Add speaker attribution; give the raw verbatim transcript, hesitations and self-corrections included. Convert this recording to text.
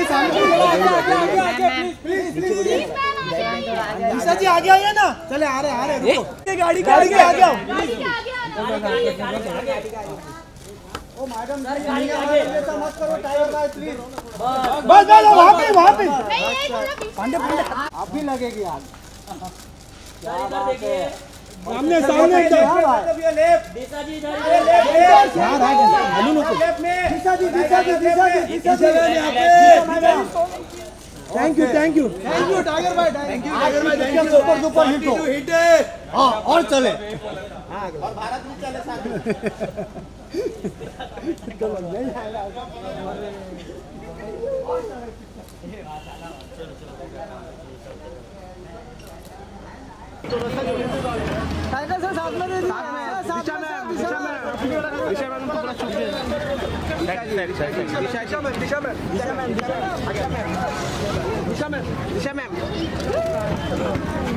Speaker 1: दिशा जी आगे आइए ना। चले आ रहे आ रहे रुको। गाड़ी गाड़ी के आगे आओ। ओ मैडम गाड़ी आगे ऐसा मत करो टायर का प्लीज। बस बस वहां पे वहां पे पांडे पांडे आप भी लगेगी यार। क्या बात है। सामने सामने मतलब ये लेफ्ट दिशा जी इधर लेफ्ट यार आ गए हेलो नो लेफ्ट में दिशा जी दिशा जी दिशा जी दिशा जी यहां पे thank you thank you thank you Tiger भाई थैंक यू टाइगर भाई thank you super super hit हो हिट है हां और चले हां और भारत भी चले साथ में तो लग नहीं आएगा टाइगर से साथ में दिशा में दिशा में दिशा में दिशा में पूरा छुप गया दिशा दिशा में दिशा में दिशा में दिशा में दिशा में दिशा में